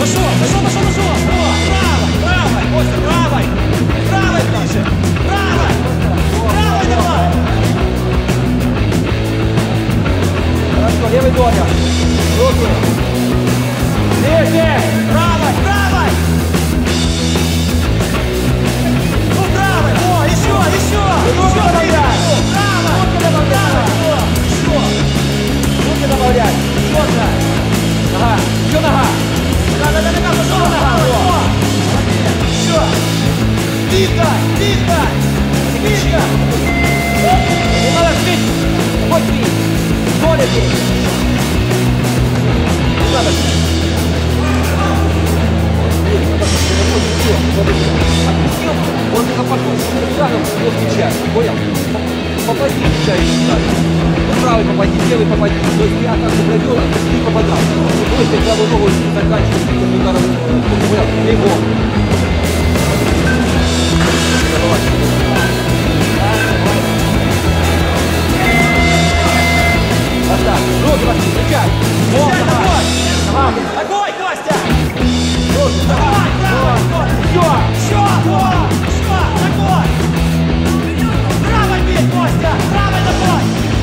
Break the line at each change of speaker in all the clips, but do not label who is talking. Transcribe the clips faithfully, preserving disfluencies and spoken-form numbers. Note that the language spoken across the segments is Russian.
Пошел, пошел, пошел, пошел. О, правой, правой, Костя, правой. Правой ближе. Правой. Правой давай.
Хорошо, левый доля. Руки. Ближе.
Правой, правой. Ну, правой. О, еще, еще. Еще
добавляй.
Правой.
Руки добавляй.
Еще.
Руки добавляй. Четко. Нога. Еще нога.
Да, да, да, да, пошел.
Нога.
Еще. Двигай, двигай. Двигай.
Не надо спить. Вот спить. Доля здесь. Не надо спить. Он на пошел шагом его встречает. Понял? Попади, встречай. Ну, правый попади, левый попади. То есть я так провел, а ты попадал. То есть я правую ногу заканчиваю ударом. Понял? Его. Вот так. Руки ваши, встречай. Вот, давай. Давай.
Огонь, Костя.
Руки,
Давай, правой, Костя.
Все.
Еще, о, еще, огонь. Правой бей, Костя. Правой давай.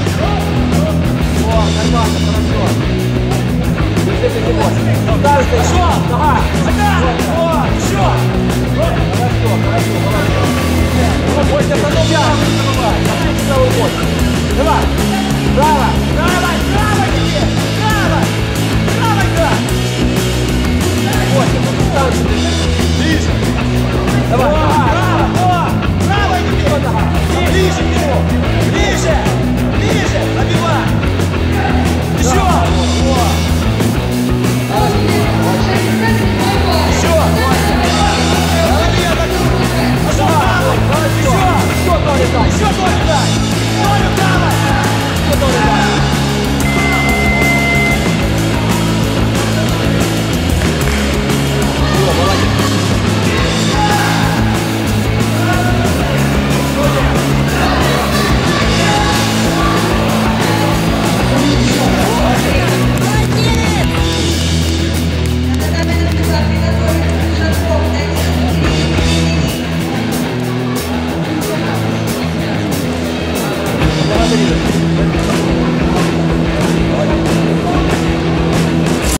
О, нормально, хорошо. Держите его. Дальше.
Пошел.
Ага.
Ага. О, еще.
Хорошо, хорошо, молодец. Ну, Костя, потом я. Давай, последний правый бок. Давай. Право.
Правой, правой тебе. Правой. Правой играй.
Костя, поставь.
Ближе.
Давай.
О, право, о, правой тебе. Ближе к нему. Ближе. Ближе. Забивай. Еще. О. Еще. Забей, атакуй. Пошел правой. Еще.
Еще доля дай.
Еще долю дай. Долю правой.
Еще доля дай. Все, молодец. Благодарю.